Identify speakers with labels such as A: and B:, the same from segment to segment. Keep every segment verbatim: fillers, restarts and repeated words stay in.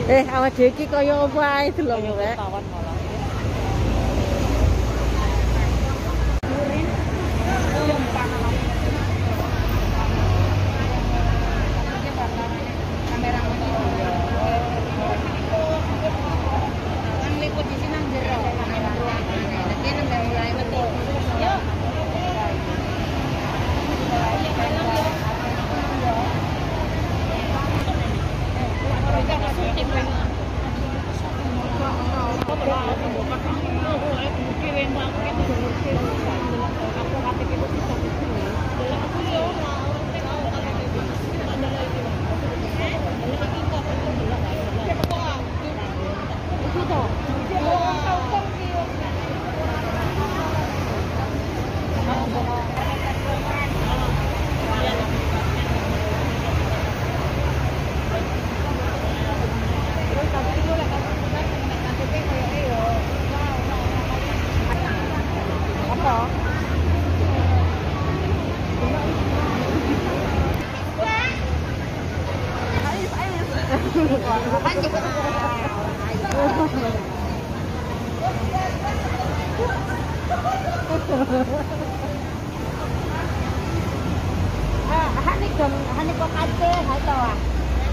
A: Eh, awak dhewe iki kaya apa ae delok rek.
B: Tawan malah.
C: Hani dong, hani kok ate, hai to ah.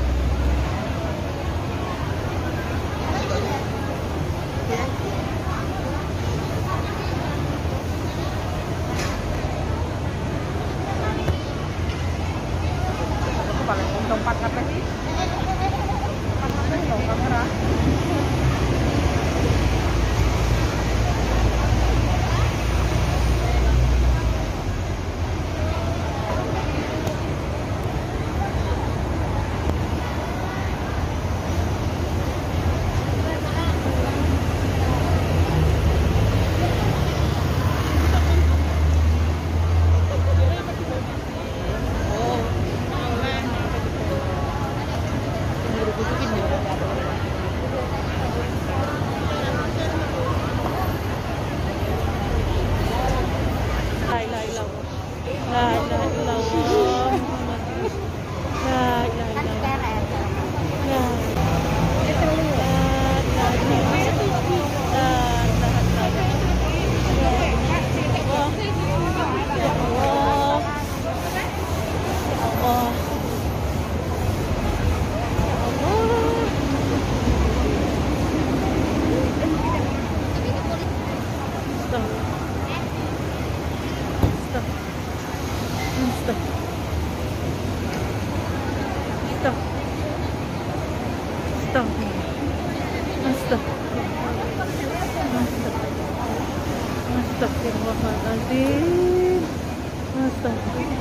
B: Paling untung empat kape sih. empat kape loh kamera.
A: Astagfirullahaladzim. Astagfirullah.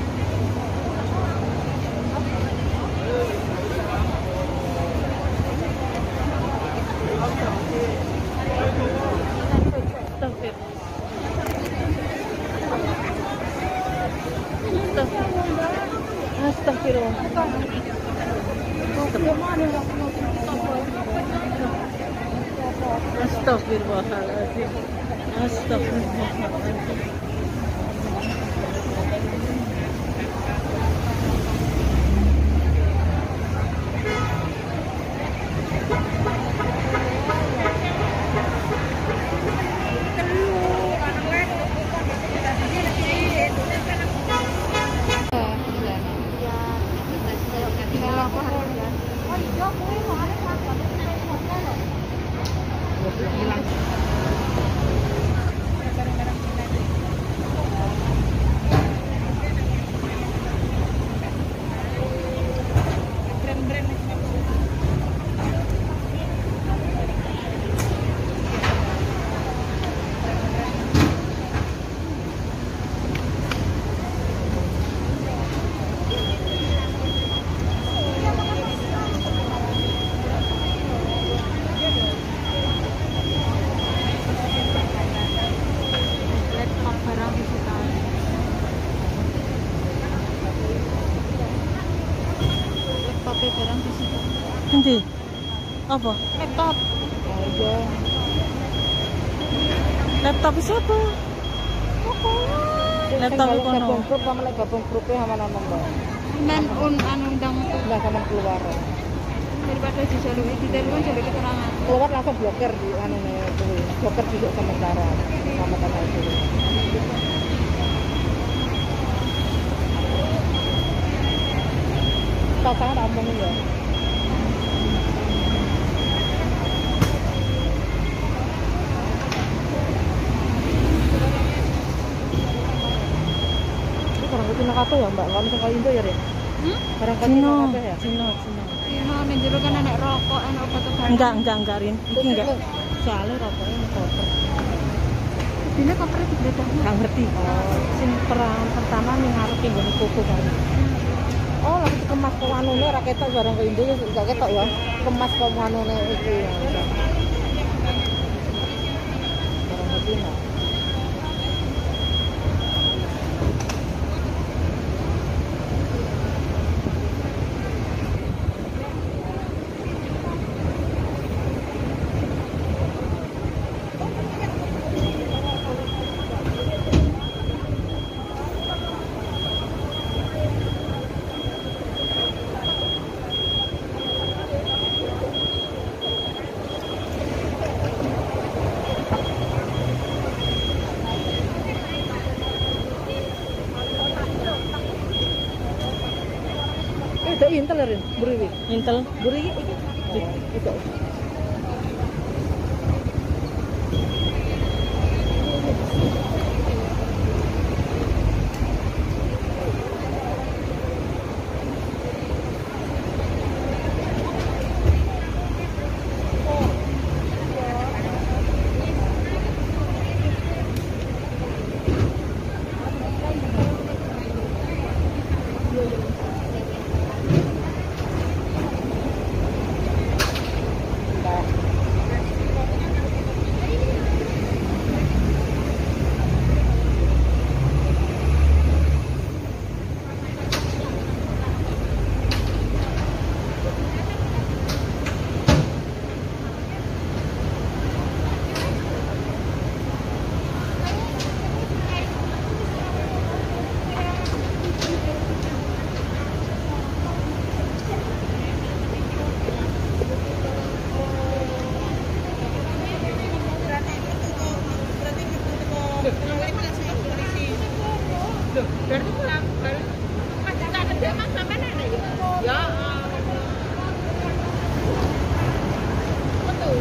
A: Astagfirullah. Astagfirullahaladzim. Astagfirullahaladzim. Nanti apa?
B: Laptop.
A: Aja. Laptop siapa? Laptop itu
B: gabung grup sama lagi gabung grupnya sama nonton.
C: Men un anu ndang
B: Lah sama keluar. daripada dijaluki detail kan jalur keterangan.
C: Keluar langsung blokir di anu nih kuwi. Blokir juga sementara sama kata itu. Pasangan omong ya. Barang Cina kafe ya Mbak, kalau misalnya Indo ya Rin?
B: Hmm?
C: Barang Cina
A: Cino,
C: kafe ya?
A: Cino, Cino.
B: Iya, ning jero kan enek rokok, enek obat-obatan.
A: Enggak, enggak, enggak, Rin. Iki enggak.
C: Soalnya rokoknya koper.
B: Dene kopernya digledakno.
A: Enggak ngerti. Oh, sing peran pertama ning ngarep nggone koko kali.
C: Oh, lagi kemas kok anune ra ketok barang ke Indo ya gak ketok ya. Kemas kok anune iki ya. Barang Cina. Itu Intel Rin, buri
A: Intel.
C: buri iki itu.
B: Berarti pulang baru masih tak ada mas sampai nenek ya? Ya. Betul.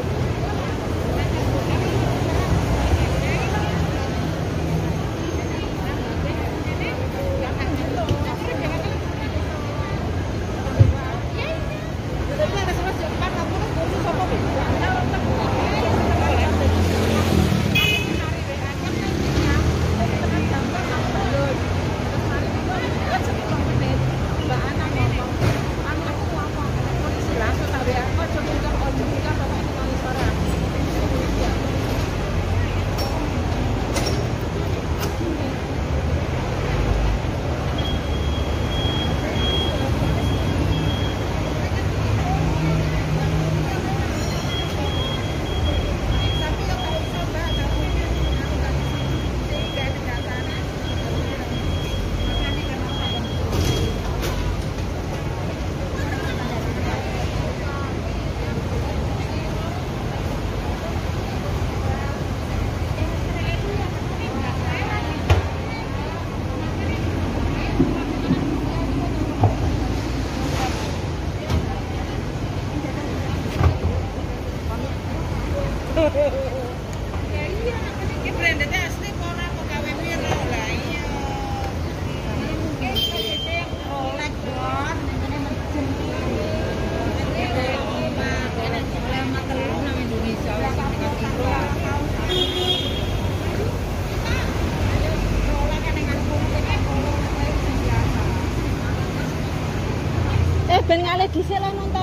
C: Eh ben ngalih dhisik lah nang